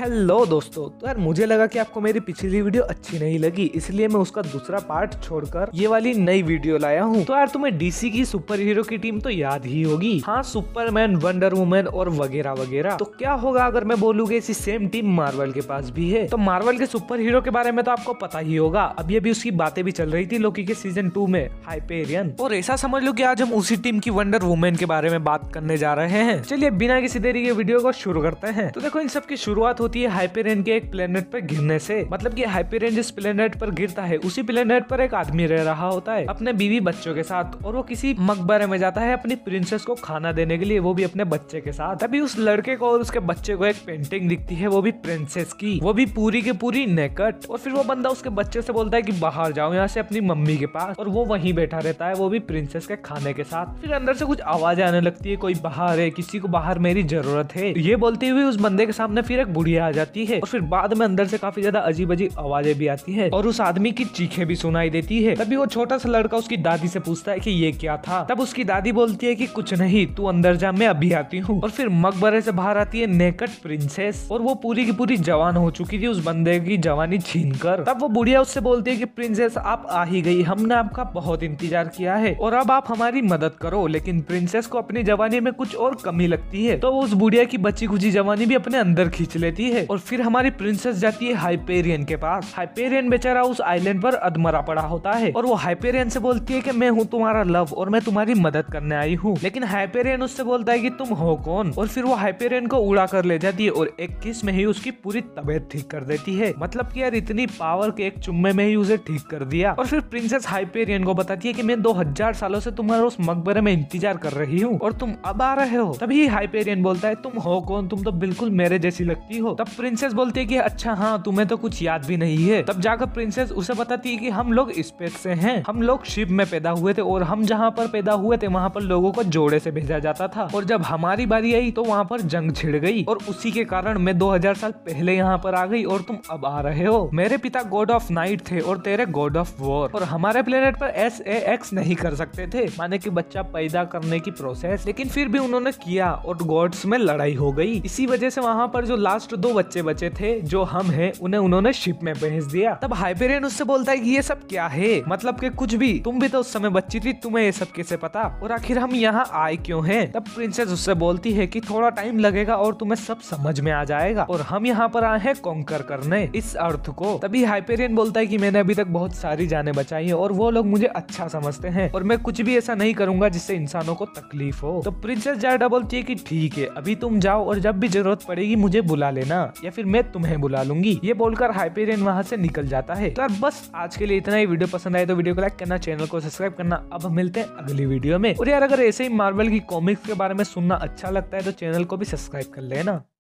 Hello दोस्तों, तो यार मुझे लगा कि आपको मेरी पिछली वीडियो अच्छी नहीं लगी, इसलिए मैं उसका दूसरा पार्ट छोड़कर ये वाली नई वीडियो लाया हूँ। तो यार तुम्हें डीसी की सुपर हीरो की टीम तो याद ही होगी, हाँ, सुपरमैन, वंडर वुमन और वगैरह वगैरह। तो क्या होगा अगर मैं बोलूंगा इसी सेम टीम मार्वल के पास भी है। तो मार्वल के सुपर हीरो के बारे में तो आपको पता ही होगा, अभी अभी उसकी बातें भी चल रही थी लोकी के सीजन 2 में, हाइपेरियन। और ऐसा समझ लो कि आज हम उसी टीम की वंडर वुमन के बारे में बात करने जा रहे हैं। चलिए बिना किसी देरी के वीडियो को शुरू करते हैं। तो देखो, इन सब की शुरुआत होती है हाइपेरियन के एक प्लेनेट पर गिरने से। मतलब कि हाइपेरियन जिस प्लेनेट पर गिरता है उसी प्लेनेट पर एक आदमी रह रहा होता है अपने बीवी बच्चों के साथ, और वो किसी मकबरे में जाता है अपनी प्रिंसेस को खाना देने के लिए, वो भी अपने बच्चे के साथ। तभी उस लड़के को और उसके बच्चे को एक पेंटिंग दिखती है, वो भी प्रिंसेस की, वो भी पूरी की पूरी नेकट। और फिर वो बंदा उसके बच्चे से बोलता है कि बाहर जाओ यहाँ से अपनी मम्मी के पास, और वो वहीं बैठा रहता है, वो भी प्रिंसेस के खाने के साथ। फिर अंदर से कुछ आवाज आने लगती है, कोई बाहर है, किसी को बाहर मेरी जरूरत है, ये बोलती हुई उस बंदे के सामने फिर एक बुढ़िया आ जाती है। और फिर बाद में अंदर से काफी ज्यादा अजीब अजीब आवाजें भी आती है और उस आदमी की चीखें भी सुनाई देती है। तभी वो छोटा सा लड़का उसकी दादी से पूछता है कि ये क्या था। तब उसकी दादी बोलती है कि कुछ नहीं, तू अंदर जा, मैं अभी आती हूँ। और फिर मकबरे से बाहर आती है नेकट प्रिंसेस, और वो पूरी की पूरी जवान हो चुकी थी उस बंदे की जवानी छीनकर। तब वो बुढ़िया उससे बोलती है कि प्रिंसेस आप आ ही गई, हमने आपका बहुत इंतजार किया है और अब आप हमारी मदद करो। लेकिन प्रिंसेस को अपनी जवानी में कुछ और कमी लगती है, तो वो उस बुढ़िया की बची कुची जवानी भी अपने अंदर खींच लेती है। और फिर हमारी प्रिंसेस जाती है हाइपेरियन के पास। हाइपेरियन बेचारा उस आइलैंड पर अधमरा पड़ा होता है, और वो हाइपेरियन से बोलती है कि मैं हूँ तुम्हारा लव और मैं तुम्हारी मदद करने आई हूँ। लेकिन हाइपेरियन उससे बोलता है कि तुम हो कौन। और फिर वो हाइपेरियन को उड़ा कर ले जाती है और एक किस में ही उसकी पूरी तबीयत ठीक कर देती है। मतलब कि यार इतनी पावर के एक चुम्मे में ही उसे ठीक कर दिया। और फिर प्रिंसेस हाइपेरियन को बताती है कि मैं 2000 सालों से तुम्हारे उस मकबरे में इंतजार कर रही हूँ और तुम अब आ रहे हो। तभी हाइपेरियन बोलता है तुम हो कौन, तुम तो बिल्कुल मेरे जैसी लगती हो। तब प्रिंसेस बोलती है कि अच्छा हाँ, तुम्हें तो कुछ याद भी नहीं है। तब जाकर प्रिंसेस उसे बताती है कि हम लोग स्पेस से हैं, हम लोग शिप में पैदा हुए थे और हम जहाँ पर पैदा हुए थे वहाँ पर लोगों को जोड़े से भेजा जाता था, और जब हमारी बारी आई तो वहाँ पर जंग छिड़ गई और उसी के कारण मैं 2000 साल पहले यहाँ पर आ गई और तुम अब आ रहे हो। मेरे पिता गॉड ऑफ नाइट थे और तेरे गॉड ऑफ वॉर, और हमारे प्लेनेट पर SAX नहीं कर सकते थे, माने कि बच्चा पैदा करने की प्रोसेस, लेकिन फिर भी उन्होंने किया और गॉड्स में लड़ाई हो गई। इसी वजह से वहाँ पर जो लास्ट 2 बच्चे बचे थे जो हम हैं, उन्हें उन्होंने शिप में भेज दिया। तब हाइपेरियन उससे बोलता है कि ये सब क्या है, मतलब कि कुछ भी, तुम भी तो उस समय बच्ची थी, तुम्हें ये सब कैसे पता, और आखिर हम यहाँ आए क्यों हैं। तब प्रिंसेस उससे बोलती है कि थोड़ा टाइम लगेगा और तुम्हें सब समझ में आ जाएगा, और हम यहाँ पर आए हैं कॉन्कर करने इस अर्थ को। तभी हाइपेरियन बोलता है कि मैंने अभी तक बहुत सारी जानें बचाई है और वो लोग मुझे अच्छा समझते हैं और मैं कुछ भी ऐसा नहीं करूंगा जिससे इंसानों को तकलीफ हो। तो प्रिंसेस जायडा बोलती है कि ठीक है, अभी तुम जाओ और जब भी जरूरत पड़ेगी मुझे बुला लेना, या फिर मैं तुम्हें बुला लूंगी। ये बोलकर हाइपेरियन वहाँ से निकल जाता है। तो यार बस आज के लिए इतना ही। वीडियो पसंद आए तो वीडियो को लाइक करना, चैनल को सब्सक्राइब करना। अब मिलते हैं अगली वीडियो में। और यार अगर ऐसे ही मार्वल की कॉमिक्स के बारे में सुनना अच्छा लगता है तो चैनल को भी सब्सक्राइब कर लेना।